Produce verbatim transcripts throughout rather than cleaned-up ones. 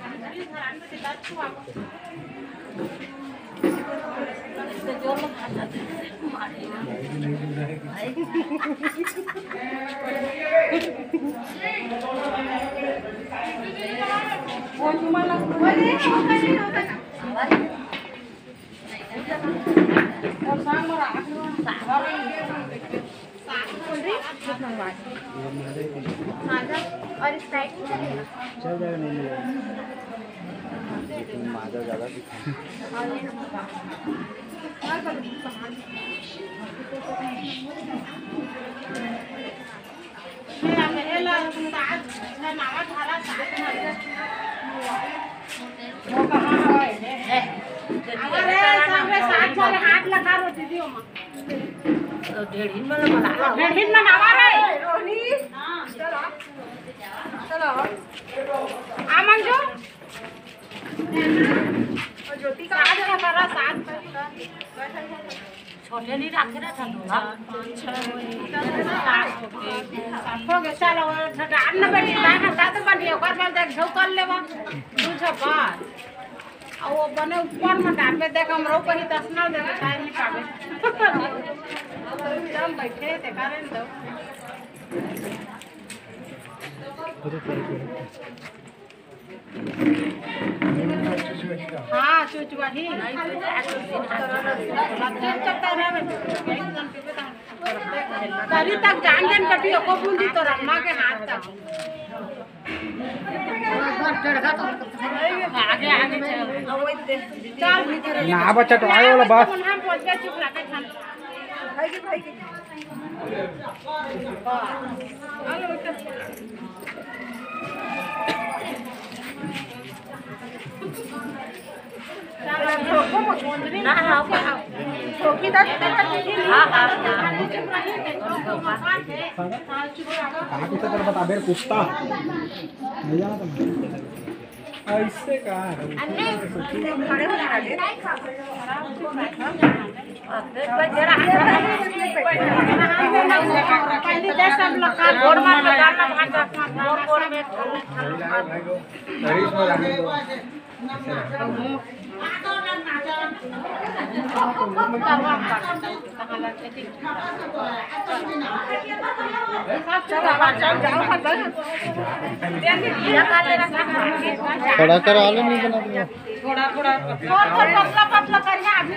और स्प्राइट नहीं चलेगा? चल जाएगा, नहीं मिलेगा। माजा ज़्यादा हाथ लगा रोटी दियो ढेड़ीन में बना ढेड़ीन में नावा रे रोनी चलो चलो आमन जो और ज्योति का आज का करा साथ छोटे नहीं रखे ना था ना हो गया चलो डाल न बैठी डाल का तो बन गया कर में देख झो कर लेवा दू छपार आ वो बने ऊपर में डाल में देख हम रो कहीं दसना दे टाइम नहीं पावे एकदम बैठे ते कारण दो हाँ चुचवा ही तरी तक जान देन बटी को बूंदी तो रम्मा के हाथ तक आगे आगे चल ना बच्चा तो आए वाला बस हम पहुंच गए चुप रखे हम भाई की भाई की हेलो ना हाँ छोकी दस हाँ हाँ कहाँ कुछ तेरे बता बेर कुत्ता नहीं जाना तुम ऐसे कहाँ खड़े हो जा रे पहले जैसा हम लोग का गोड़ मार लगाना भागा गोड़ गोड़ में थोड़ा करा आलू नहीं बना दिया थोड़ा थोड़ा पतला पतला करना अभी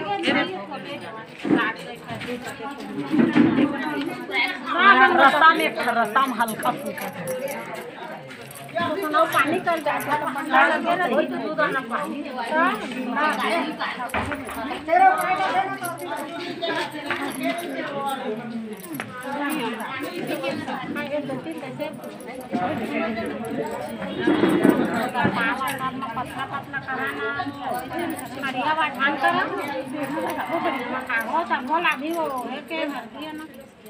रस्ता में रस्ता में हल्का फुल्का तो पानी कर जाता तो बंदा लगे ना दूध दूध ना पानी पतला पतला कराना हरिया वाठान करा वो संभो लाभी वो है के मरती है ना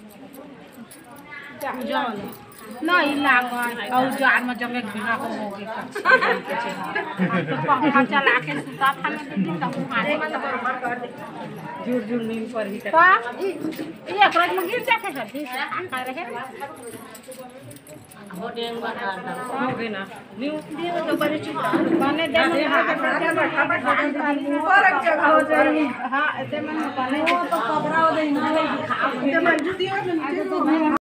जान नहीं लागा और जान में जमे घिना हो होगे तो पंखा चला के सुता था में दिन तक मारे में बराबर कर दे जुड़ जुड़ नींद पर ही तो ये रोज में गिर जाते हैं जी काम कर रहे हैं हो डेंग बना हो गए ना न्यू दिए तो बड़े चुप बने दे बैठा बैठा बैठा ऊपर एक जगह हो जाए हां ऐसे में बने वो तो कबरा हो दे ना खा दे मंजू दियो नीचे तो